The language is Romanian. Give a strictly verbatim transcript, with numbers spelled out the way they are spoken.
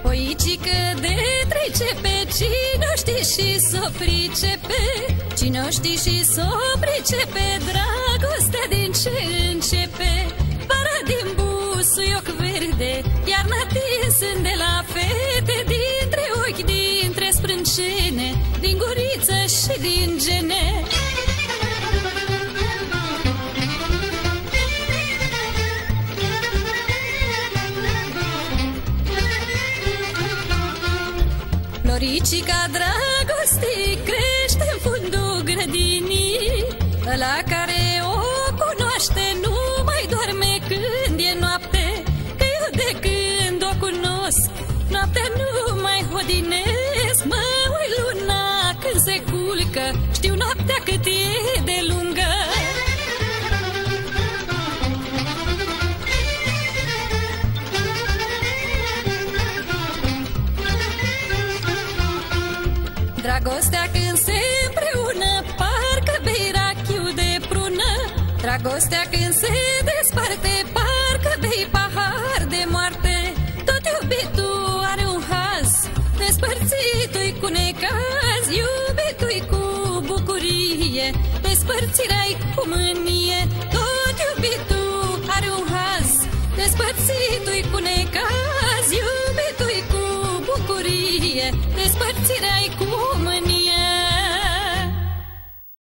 Poicică de trece pe cine știe și s-o pricepe, cine știe și s-o pricepe, dragostea din ce începe. Vara din busuioc verde, iarna tinsând de la fete, dintre ochi, dintre sprâncene, din guriță și din gene. Floricica dragostii crește în fundul grădinii, ăla care o cunoaște nu mai doarme când e noapte, că eu de când o cunosc, noaptea nu mai hodinesc. Mă uit luna când se culcă, știu noaptea cât e de lungă. Dragostea când se împreună, parcă bei rachiu de prună. Dragostea când se desparte, parcă bei pahar de moarte. Tot iubitul are un haz, despărțitul-i cu necaz. Iubitul-i cu bucurie, despărțirea-i cu mânie. Tot iubitul are un haz, despărțitul-i cu necaz.